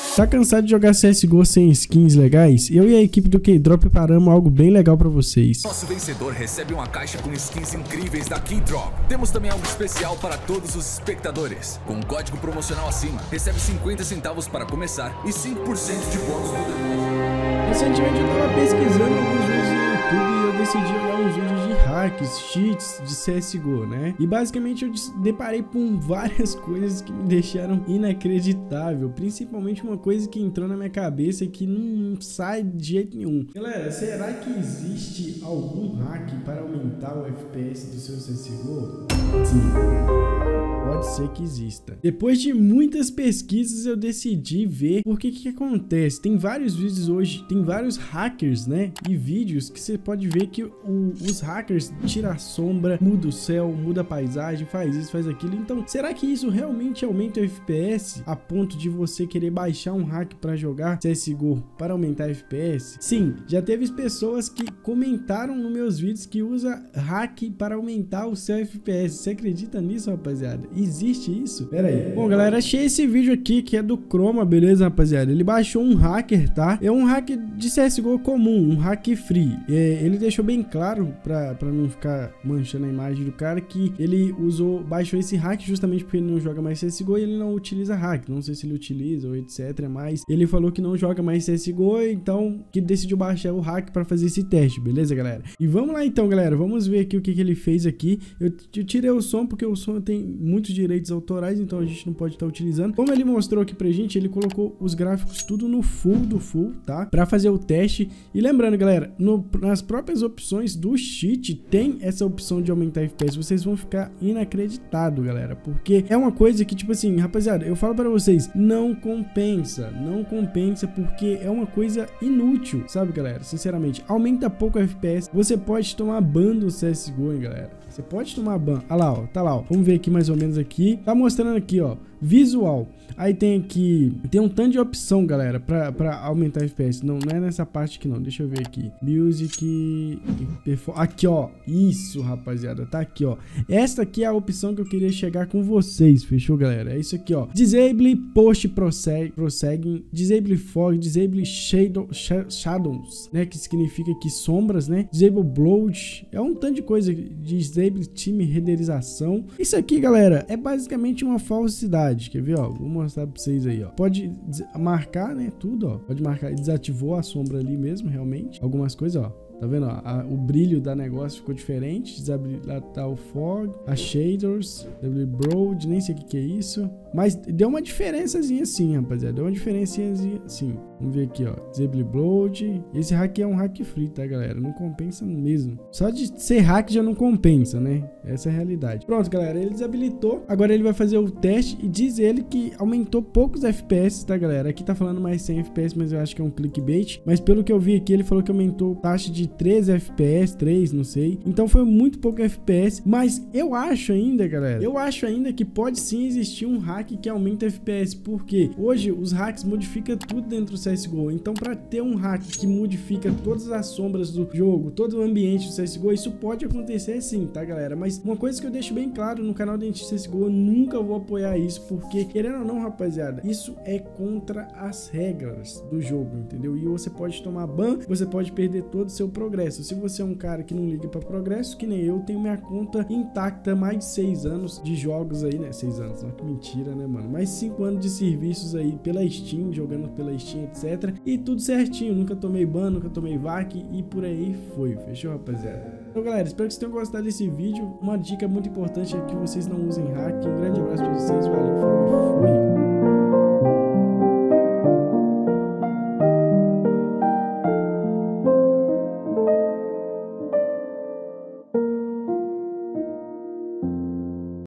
Tá cansado de jogar CSGO sem skins legais? Eu e a equipe do Keydrop preparamos algo bem legal pra vocês. Nosso vencedor recebe uma caixa com skins incríveis da Keydrop. Temos também algo especial para todos os espectadores. Com um código promocional acima, recebe 50 centavos para começar e 5% de bônus no depósito. Recentemente eu tava pesquisando alguns vídeos no YouTube e eu decidi olhar uns vídeos de hacks, cheats de CSGO, né? E basicamente eu deparei com várias coisas que me deixaram inacreditável. Principalmente uma coisa que entrou na minha cabeça e que não sai de jeito nenhum. Galera, será que existe algum hack para aumentar o FPS do seu CSGO? Sim. Pode ser que exista. Depois de muitas pesquisas, eu decidi ver o que acontece. Tem vários vídeos hoje, tem vários hackers, né? E vídeos que você pode ver que os hackers tiram a sombra, muda o céu, muda a paisagem, faz isso, faz aquilo. Então, será que isso realmente aumenta o FPS a ponto de você querer baixar um hack para jogar CSGO para aumentar o FPS? Sim, já teve pessoas que comentaram nos meus vídeos que usa hack para aumentar o seu FPS. Você acredita nisso, rapaziada? Existe isso? Pera aí. Bom, galera, achei esse vídeo aqui que é do Chroma, beleza, rapaziada? Ele baixou um hacker, tá? É um hack de CSGO comum, um hack free. Ele deixou bem claro, pra não ficar manchando a imagem do cara, que ele baixou esse hack justamente porque ele não joga mais CSGO e ele não utiliza hack. Não sei se ele utiliza ou etc, mas ele falou que não joga mais CSGO, então que decidiu baixar o hack pra fazer esse teste, beleza, galera? E vamos lá então, galera, vamos ver aqui o que ele fez aqui. Eu tirei o som porque o som tem muitos direitos autorais, então a gente não pode estar utilizando. Como ele mostrou aqui pra gente, ele colocou os gráficos tudo no full do full, tá? Pra fazer o teste. E lembrando, galera, nas próprias opções do cheat tem essa opção de aumentar FPS. Vocês vão ficar inacreditado, galera, porque é uma coisa que, tipo assim, rapaziada, eu falo pra vocês, não compensa porque é uma coisa inútil, sabe, galera? Sinceramente, aumenta pouco o FPS. Você pode tomar ban do CSGO, hein, galera? Você pode tomar ban. Ah lá, ó, tá lá, ó. Vamos ver aqui mais ou menos aqui. Tá mostrando aqui, ó, visual. Aí tem aqui, tem um tanto de opção, galera, pra aumentar o FPS. Não é nessa parte aqui não, deixa eu ver aqui. Music, aqui, ó. Isso, rapaziada, tá aqui, ó. Essa aqui é a opção que eu queria chegar com vocês, fechou, galera? É isso aqui, ó. Disable Post Proceeding, Disable Fog, Disable Shadows, né, que significa que sombras, né? Disable Bloat, é um tanto de coisa. Disable Team Renderização. Isso aqui, galera, é basicamente uma falsidade, quer ver, ó? Vou mostrar pra vocês aí, ó. Pode marcar, né, tudo, ó. Pode marcar, desativou a sombra ali mesmo, realmente. Algumas coisas, ó. Tá vendo? Ó, o brilho da negócio ficou diferente. Desabilitar o fog, a shaders, broad, nem sei o que é isso. Mas deu uma diferençazinha assim, rapaziada. Deu uma diferençazinha assim. Vamos ver aqui, ó. Disable Bloat. Esse hack é um hack free, tá, galera? Não compensa mesmo. Só de ser hack já não compensa, né? Essa é a realidade. Pronto, galera. Ele desabilitou. Agora ele vai fazer o teste e diz ele que aumentou poucos FPS, tá, galera? Aqui tá falando mais 100 FPS, mas eu acho que é um clickbait. Mas pelo que eu vi aqui, ele falou que aumentou taxa de 13 FPS, 3, não sei. Então foi muito pouco FPS. Mas eu acho ainda, galera, que pode sim existir um hack que aumenta FPS, porque hoje os hacks modificam tudo dentro do CSGO. Então, para ter um hack que modifica todas as sombras do jogo, todo o ambiente do CSGO, isso pode acontecer sim, tá, galera? Mas uma coisa que eu deixo bem claro no canal Dente CSGO, eu nunca vou apoiar isso, porque, querendo ou não, rapaziada, isso é contra as regras do jogo, entendeu? E você pode tomar ban, você pode perder todo o seu progresso. Se você é um cara que não liga para progresso, que nem eu, tenho minha conta intacta, mais de 6 anos de jogos aí, né? 6 anos, não, que mentira, né, mano? Mais 5 anos de serviços aí pela Steam, jogando pela Steam, etc. E tudo certinho, nunca tomei ban, nunca tomei vac e por aí foi, fechou, rapaziada? Então, galera, espero que vocês tenham gostado desse vídeo. Uma dica muito importante é que vocês não usem hack. Um grande abraço pra vocês, valeu!